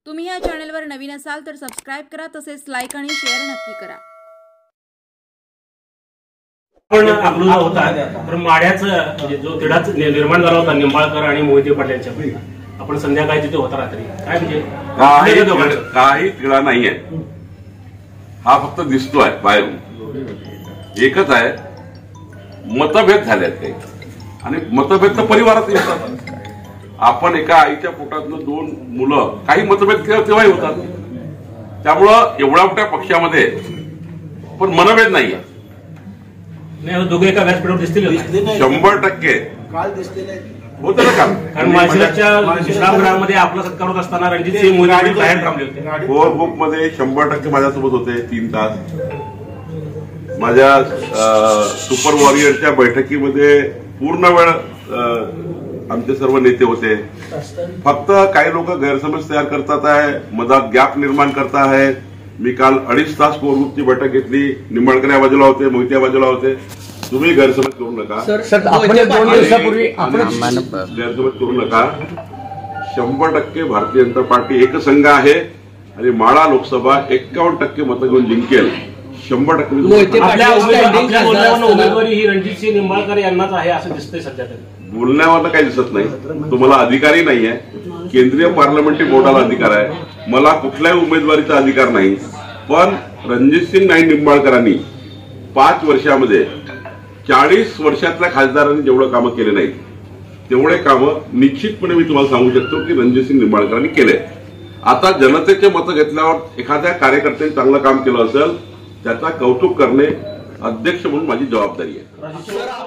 तुम्ही या चॅनलवर नवीन असाल तर सबस्क्राइब करा, तसेच लाईक आणि शेअर नक्की करा। पण आपलं होता तर माड्याचं म्हणजे जो तिढाच निर्माण झाला होता निंबाळकर आणि मोहिते पाटलांच्या, आपण संध्याकाळी तिथे होता रात्री, काय म्हणजे काही तिढा नाहीये, हा फक्त दिसतोय बाहेरून। एकच आहे, मतभेद झालेत काही, आणि मतभेद तर परिवारात येतात। आपण एका आईच्या पोटातनं दोन मुलं, काही मतभेद तेव्हाही होतात। त्यामुळं एवढ्या मोठ्या पक्षामध्ये पण मनभेद नाहीये। दोघे एका व्यासपीठावर दिसतील 100% काल दिसले नाही होतं ना काम। कारण माळशिरसच्या विश्रामगृहामध्ये आपला सत्कार होत असताना रणजित सिंह मोहिते बाहेर थांबले होते। कोर ग्रुपमध्ये 100% माझ्यासोबत होते 3 तास। माझ्या सुपर वॉरियरच्या बैठकीमध्ये पूर्ण वेळ आमचे सर्व नेते होते। फक्त काही लोक गैरसमज तयार करतात आहे, मधात गॅप निर्माण करत आहेत। मी काल 2.5 तास कोर ग्रुपची बैठक घेतली, निंबाळकर या बाजूला होते, मोहिते या बाजूला होते। तुम्ही गैरसमज करू नका सर, आपण 2 दिवसापूर्वी गैरसमज करू नका। 100% भारतीय जनता पार्टी एकसंघ आहे आणि माळा लोकसभा 51% मतं घेऊन जिंकेल। 100% उमेदवारी ही रणजित सिंह निंबाळकर यांनाच आहे असं दिसतंय सध्या तरी। बोलण्यावर काही दिसत नाही, तुम्हाला अधिकारही नाहीये। केंद्रीय पार्लमेंटरी बोर्डाला अधिकार आहे, मला कुठल्याही उमेदवारीचा अधिकार नाही। पण रणजितसिंह नाईक निंबाळकरांनी 5 वर्षामध्ये 40 वर्षातल्या खासदारांनी जेवढं कामं केले नाही तेवढे कामं निश्चितपणे मी तुम्हाला सांगू शकतो की रणजितसिंह निंबाळकरांनी केले। आता जनतेचे मतं घेतल्यावर एखाद्या कार्यकर्त्याने चांगलं काम केलं असेल त्याचा कौतुक करणे अध्यक्ष म्हणून माझी जबाबदारी आहे।